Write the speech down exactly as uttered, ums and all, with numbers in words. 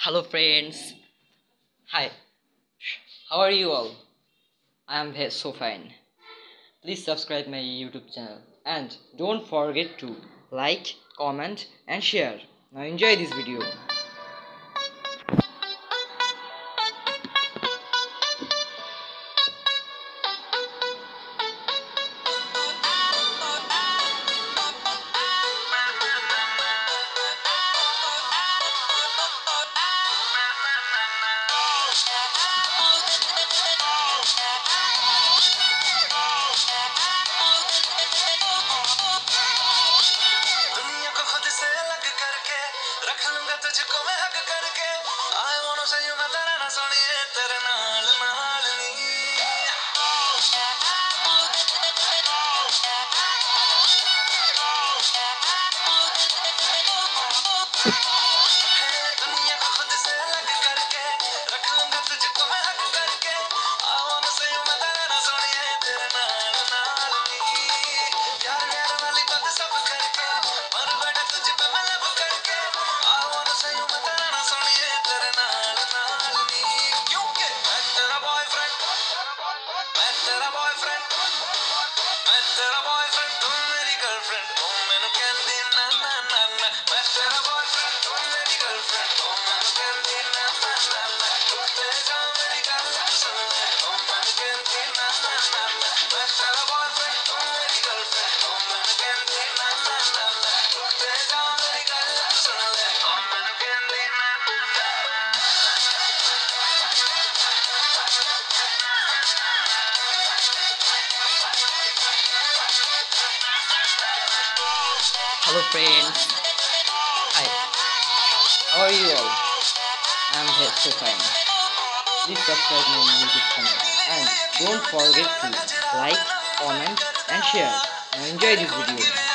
Hello friends. Hi. How are you all? I am ve- so fine. Please subscribe my YouTube channel and don't forget to like, comment and share. Now enjoy this video. दुनिया को खुद से अलग करके रख लूंगा तुझको मैं हक करके I wanna say you मैं तेरा ना सुनिए तेरे नाल नाल नी दुनिया को खुद से अलग करके रख लूंगा तुझको मैं हक करके I wanna say you मैं तेरा ना सुनिए तेरे नाल नाल नी प्यार प्यार वाली बात सब करके मर बैठा तुझ पे मैं लब करके I wanna say you मैं तेरा ना सुनिए तेरे नाल नाल नी क्योंकि मैं तेरा बॉयफ्रेंड मैं तेरा बॉयफ्रेंड मैं तेरा बॉयफ्रेंड तुम मेरी गर्लफ्रेंड तुम मैनू कहंदी ना ना ना ना मैं तेरा बॉयफ्रेंड तुम मेरी गर्लफ्रेंड तुम मैनू कहंदी ना ना ना ना तुम ते जा मेरी गल सुन ले तुम मैनू कहंदी ना ना ना ना मैं तेरा बॉयफ्रेंड तुम मेरी गर्लफ्रेंड तुम मैनू कहंदी ना ना ना ना तुम ते जा मेरी गल सुन ले तुम मैनू कहंदी ना ना ना Hello friends. Hi. How are you all? I am ve- so fine. Please subscribe my YouTube channel and don't forget to like, comment and share. Now enjoy this video.